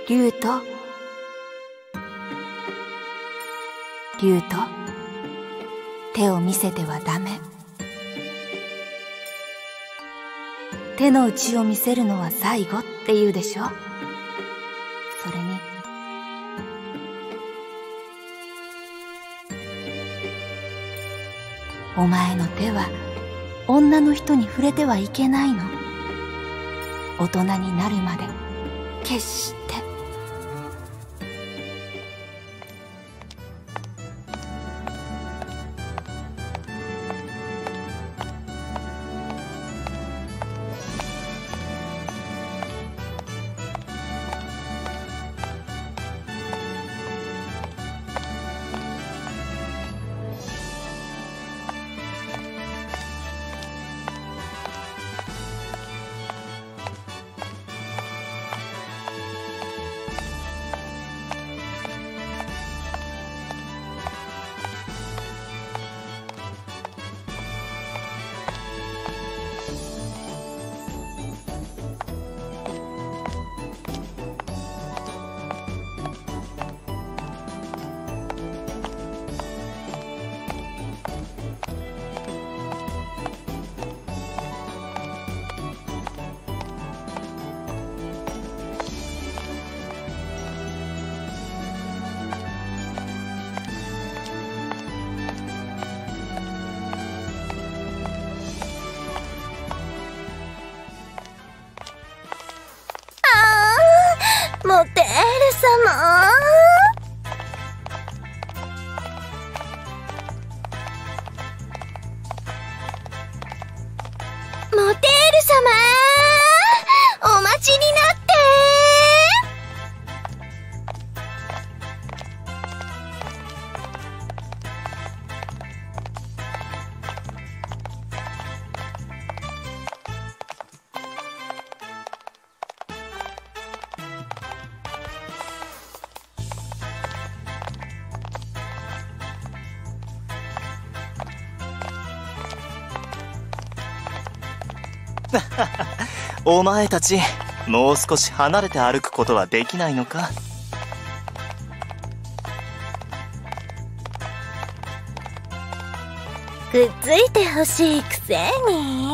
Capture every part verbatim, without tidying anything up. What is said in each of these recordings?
竜と、竜と、手を見せてはダメ。手の内を見せるのは最後って言うでしょ。それに、お前の手は女の人に触れてはいけないの。大人になるまで決して。 モテール様、モテール様、お待ちになって。 お前たち、もう少し離れて歩くことはできないのか？ くっついてほしいくせに。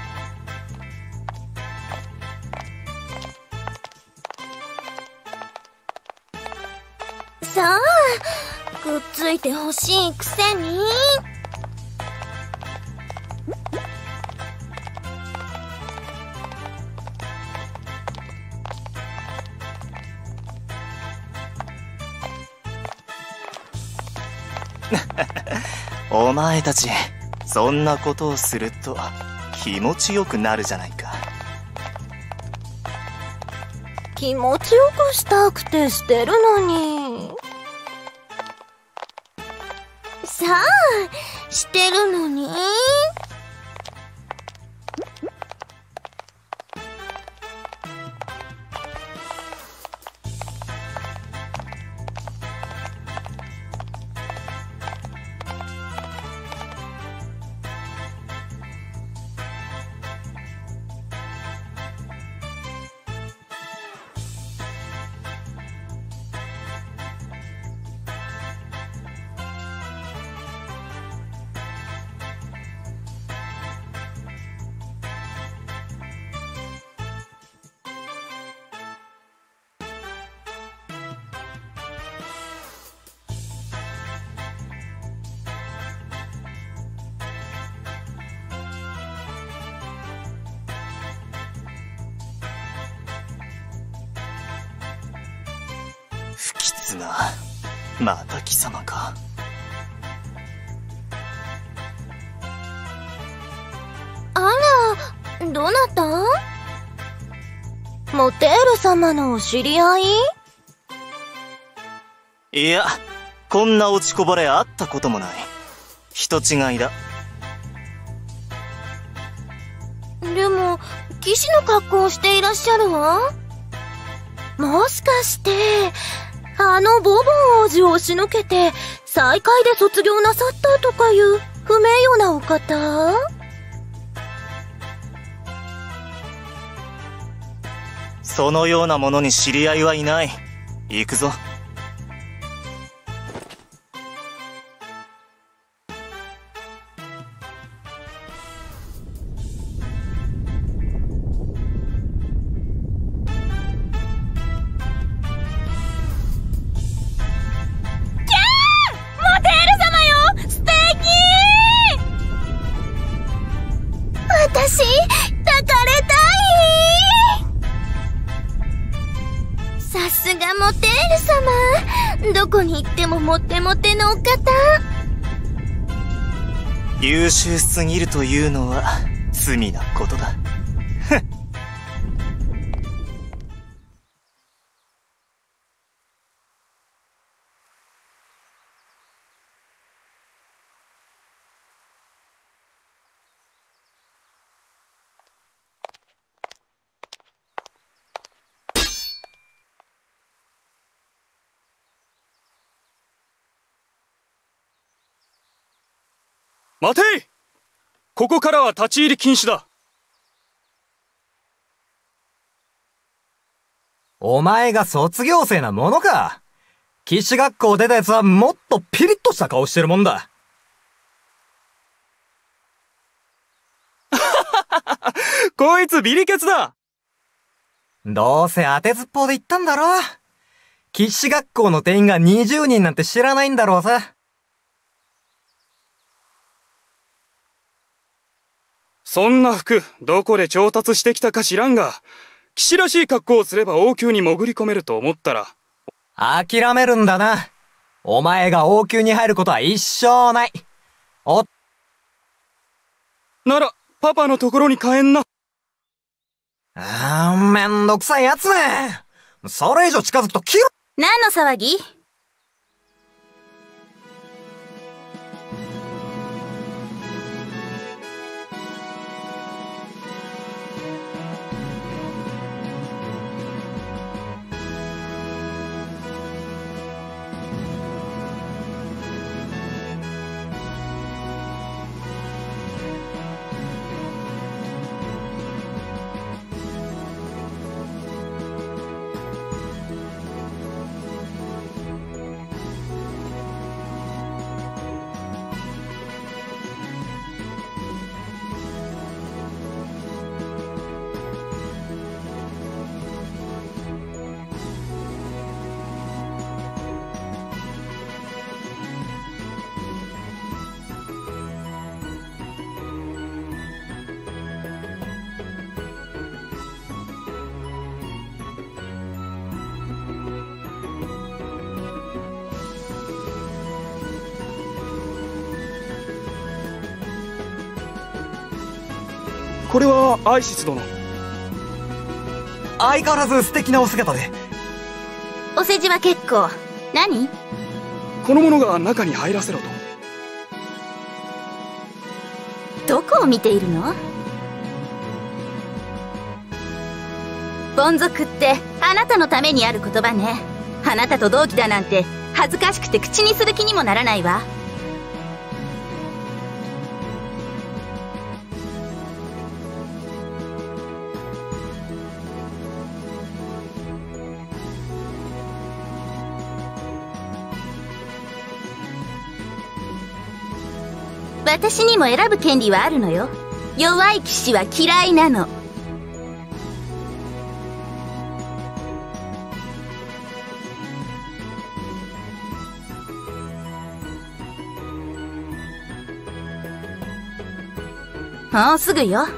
さあ、くっついてほしいくせに。 お前たち、そんなことをすると気持ちよくなるじゃないか。 気持ちよくしたくてしてるのに。さあ、してるのに。 不吉な、また貴様か。 あら、どなた？モテール様のお知り合い？ いや、こんな落ちこぼれあったこともない。人違いだ。 でも、騎士の格好をしていらっしゃるわ。もしかして、あのボボン王子を押しのけて、最下位で卒業なさったとかいう不名誉なお方？ そそのようなものに知り合いはいない。行くぞ。 私、抱かれたい。さすがモテール様。どこに行ってもモテモテのお方。 優秀すぎるというのは罪なことだ。 待てい！ここからは立ち入り禁止だ。 お前が卒業生なものか。騎士学校出たやつはもっとピリッとした顔してるもんだ。 こいつビリケツだ。 どうせ当てずっぽうで言ったんだろ。騎士学校の定員がにじゅうにんなんて知らないんだろうさ。 そんな服、どこで調達してきたか知らんが、騎士らしい格好をすれば王宮に潜り込めると思ったら。 諦めるんだな。お前が王宮に入ることは一生ない。お、 なら、パパのところに帰んな。 あー、めんどくさいやつね。それ以上近づくと切る。 何の騒ぎ？ これはアイシス殿。 相変わらず素敵なお姿で。 お世辞は結構。何？ この者が中に入らせろと。 どこを見ているの？凡俗ってあなたのためにある言葉ね。あなたと同期だなんて恥ずかしくて口にする気にもならないわ。私にも選ぶ権利はあるのよ。弱い騎士は嫌いなの。もうすぐよ。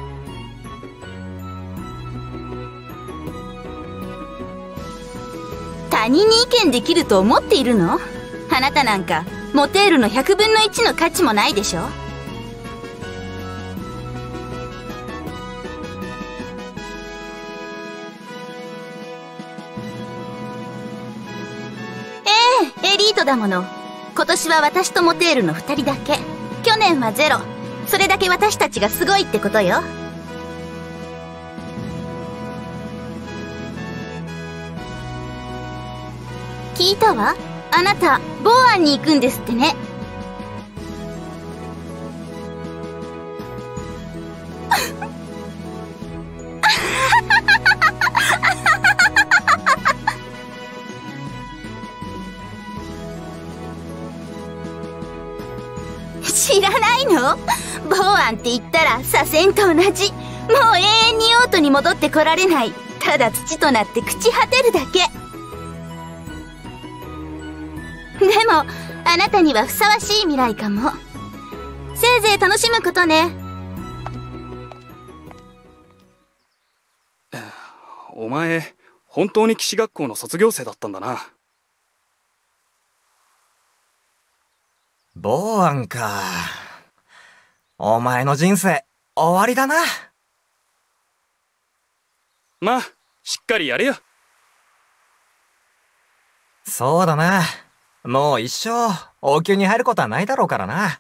他人に意見できると思っているの？あなたなんかモテールのひゃくぶんのいちの価値もないでしょ。ええ、エリートだもの。今年は私とモテールのふたりだけ。去年はゼロ。それだけ私たちがすごいってことよ。聞いたわ。あなた、ボーアンに行くんですってね。 なんて言ったら左遷と同じ。もう永遠に用途に戻ってこられない。ただ土となって朽ち果てるだけ。でもあなたにはふさわしい未来かも。せいぜい楽しむことね。 お前本当に騎士学校の卒業生だったんだな。 ボーアンか。お前の人生終わりだな。 まあしっかりやれよ。 そうだな。もう一生王宮に入ることはないだろうからな。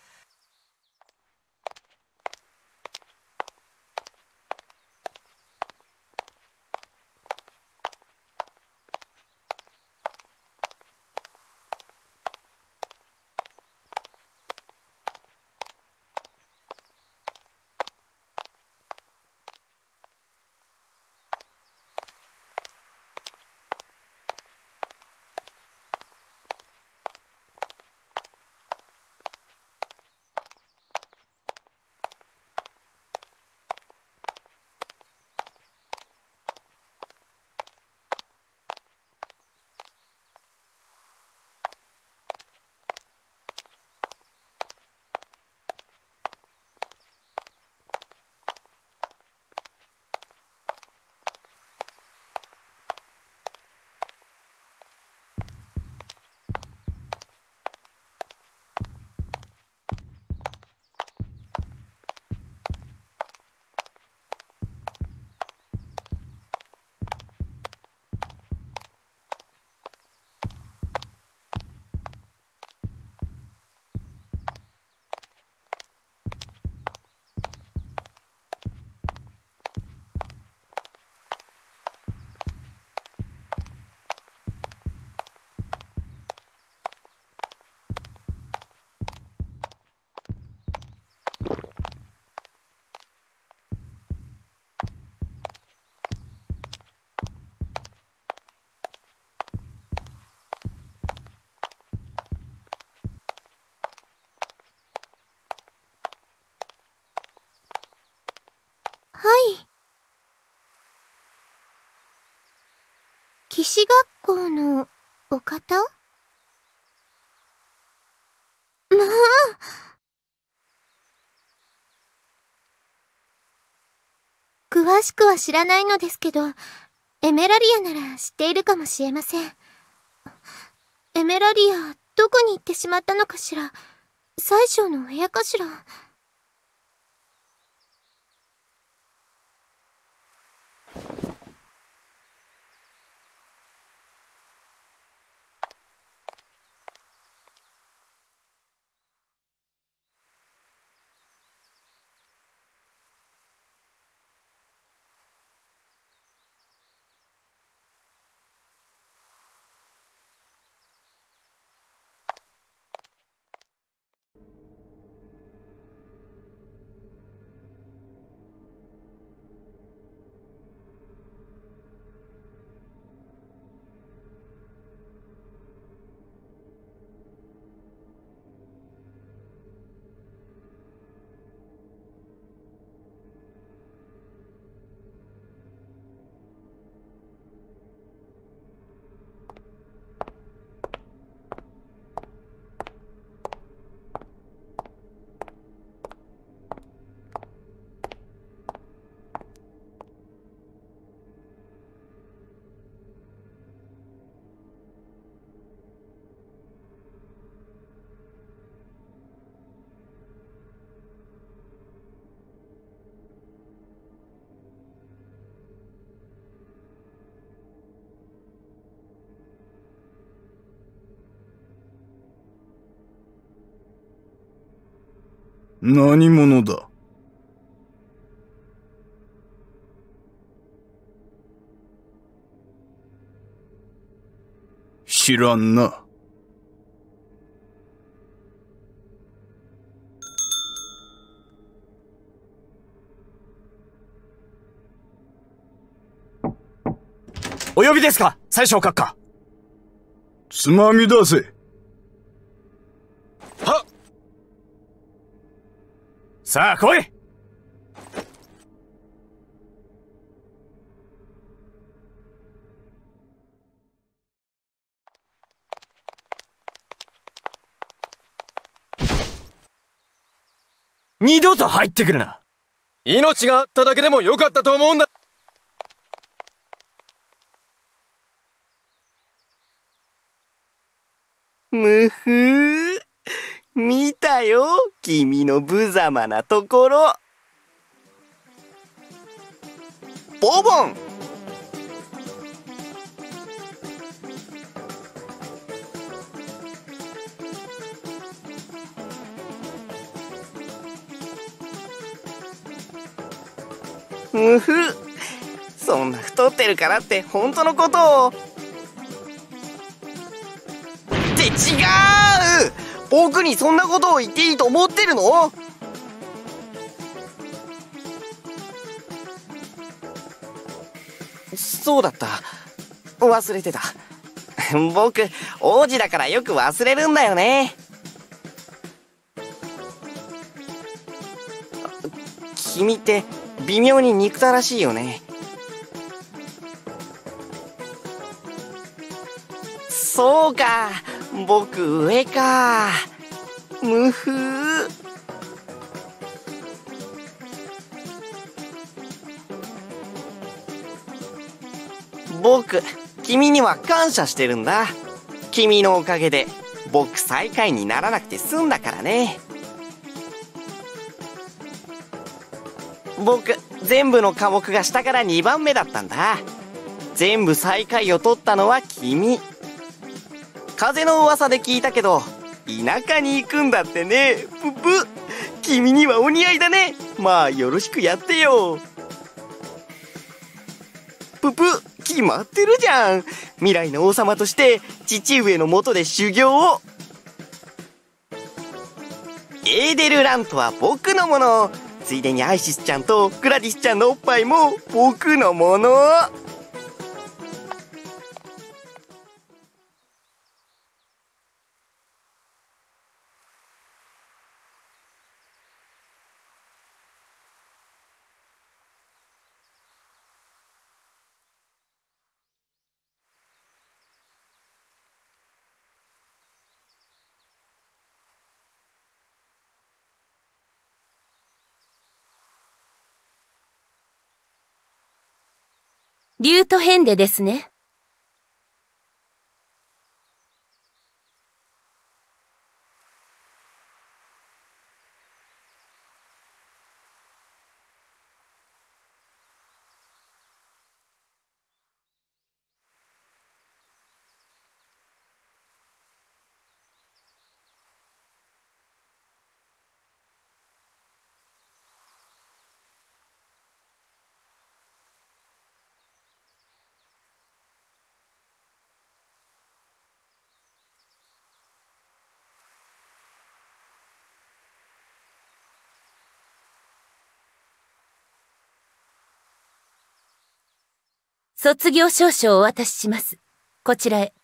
はい。騎士学校のお方？まあ。詳しくは知らないのですけど、エメラリアなら知っているかもしれません。エメラリア、どこに行ってしまったのかしら。宰相のお部屋かしら。 何者だ？知らんな。 お呼びですか、宰相閣下。 つまみ出せ。 はっ。 さあ来い。二度と入ってくるな。命があっただけでもよかったと思うんだ。 むふー。見たよ、君の無様なところ。ボボン。むふ、そんな太ってるからって本当のことを。って違う。僕にそんなことを言っていいと思ってるの？そうだった。忘れてた。僕、王子だからよく忘れるんだよね。君って微妙に憎たらしいよね。そうか、僕上か。むふー。僕、君には感謝してるんだ。君のおかげで僕最下位にならなくて済んだからね。僕、全部の科目が下からにばんめだったんだ。全部最下位を取ったのは君。風の噂で聞いたけど、田舎に行くんだってね。ぷぷ。君にはお似合いだね。まあよろしくやってよ。ぷぷ。決まってるじゃん。未来の王様として父上の下で修行を。エーデルラントは僕のもの。ついでにアイシスちゃんとグラディスちゃんのおっぱいも僕のもの。 リュートヘンデですね。卒業証書をお渡しします。こちらへ。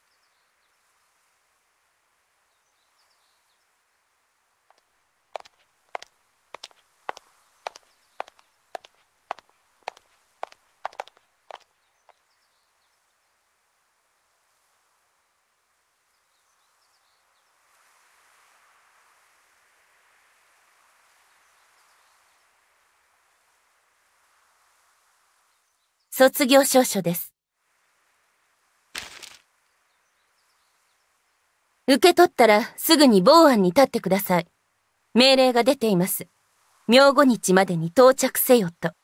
卒業証書です。受け取ったらすぐに防案に立ってください。命令が出ています。明後日までに到着せよと。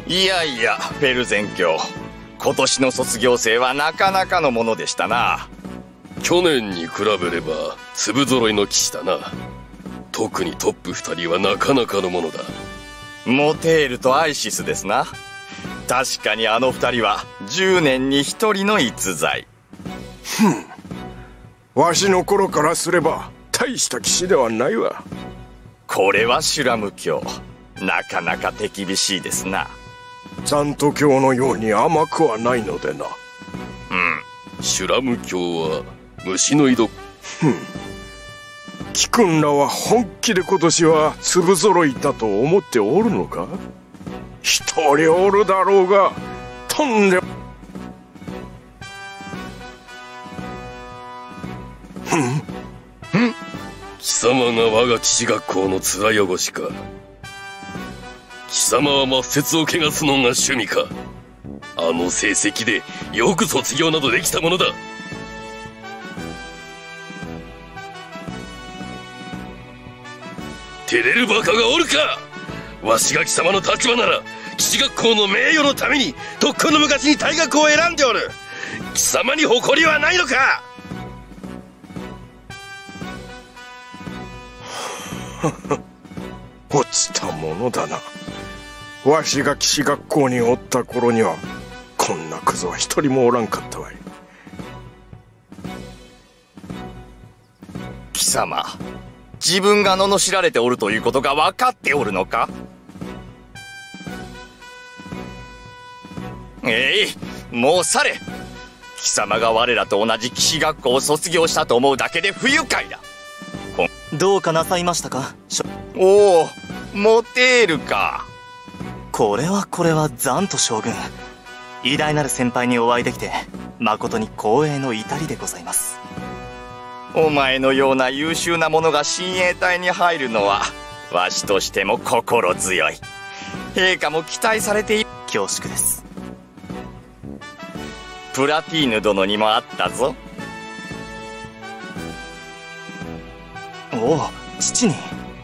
いやいや、フェルゼン教。今年の卒業生はなかなかのものでしたな。 去年に比べれば粒揃いの騎士だな。特にトップ二人はなかなかのものだ。 モテールとアイシスですな。確かにあの二人はじゅうねんに一人の逸材。 ふん。わしの頃からすれば大した騎士ではないわ。 これはシュラム教。なかなか手厳しいですな。 ちゃんと教のように甘くはないのでな。 うん。シュラム教は虫の井戸。 ふん。貴君らは本気で今年は粒揃いだと思っておるのか？一人おるだろうが、とんでも。 ふんふん貴様が我が騎士学校の面汚しか。貴様は抹殺を汚すのが趣味か。あの成績でよく卒業などできたものだ。照れるバカがおるか。わしが貴様の立場なら騎士学校の名誉のためにとっくの昔に退学を選んでおる。貴様に誇りはないのか。 落ちたものだな。わしが騎士学校におった頃にはこんなクズは一人もおらんかったわい。 貴様、自分が罵られておるということが分かっておるのか？えい、もう去れ。貴様が我らと同じ騎士学校を卒業したと思うだけで不愉快だ。 どうかなさいましたか？ おお、モテールか。 これはこれはザント将軍。偉大なる先輩にお会いできて誠に光栄の至りでございます。 お前のような優秀な者が親衛隊に入るのはわしとしても心強い。陛下も期待されている。 恐縮です。 プラティーヌ殿にもあったぞ。 おお、父に。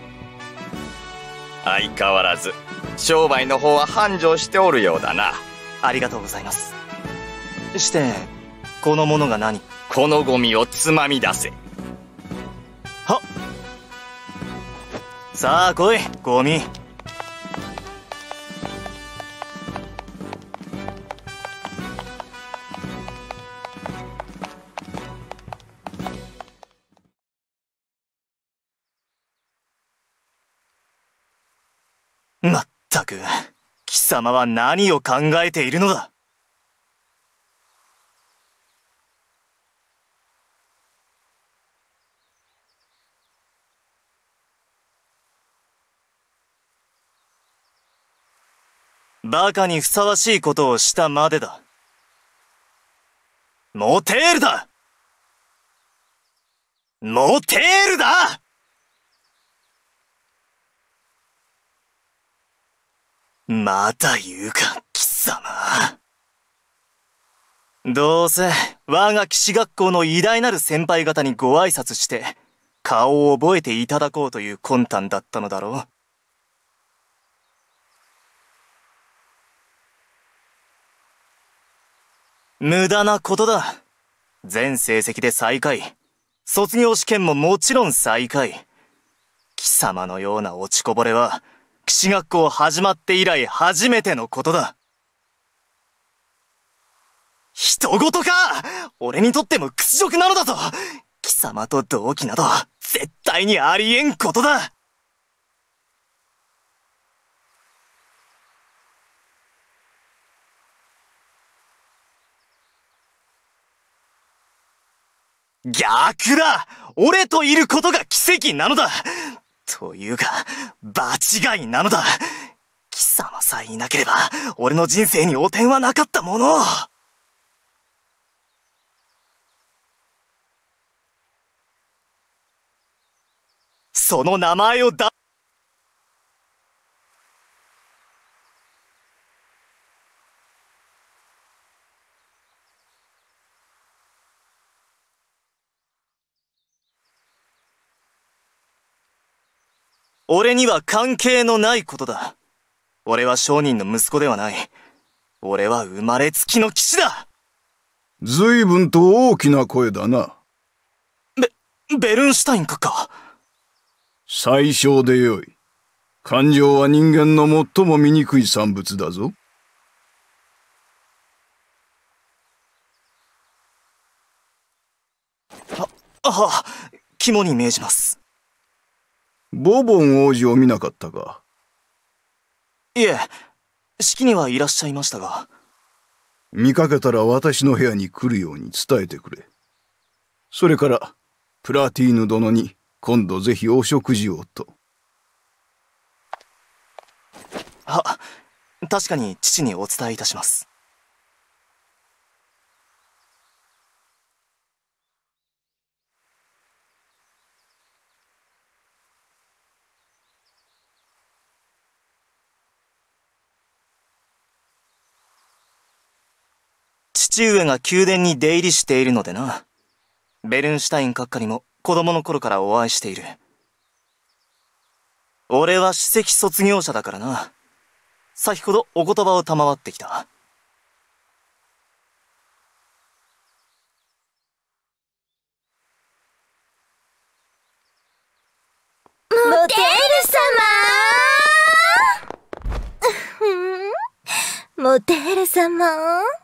相変わらず商売の方は繁盛しておるようだな。 ありがとうございます。してこのものが何？ このゴミをつまみ出せ。 はっ。さあ来い、ゴミ。まったく、貴様は何を考えているのだ。バカにふさわしいことをしたまでだ。モテールだ！モテールだ！また言うか、貴様。どうせ我が騎士学校の偉大なる先輩方にご挨拶して顔を覚えていただこうという魂胆だったのだろう。無駄なことだ。全成績で最下位。卒業試験ももちろん最下位。貴様のような落ちこぼれは騎士学校始まって以来初めてのことだ。人事か！俺にとっても屈辱なのだぞ。貴様と同期など絶対にありえんことだ。逆だ！俺といることが奇跡なのだ。というか、場違いなのだ。貴様さえいなければ、俺の人生に汚点はなかったもの。その名前をだ、俺には関係のないことだ。 俺は商人の息子ではない。俺は生まれつきの騎士だ。 随分と大きな声だな。 ベ、ベルンシュタイン閣下。 最小でよい。感情は人間の最も醜い産物だぞ。 あ、ああ、肝に銘じます。 ボボン王子を見なかったか？ いえ、式にはいらっしゃいましたが。 見かけたら私の部屋に来るように伝えてくれ。それから、プラティーヌ殿に今度ぜひお食事をと。 は、確かに父にお伝えいたします。父上が宮殿に出入りしているのでな。ベルンシュタイン閣下にも子供の頃からお会いしている。俺は首席卒業者だからな。先ほどお言葉を賜ってきた。 モテール様モテール様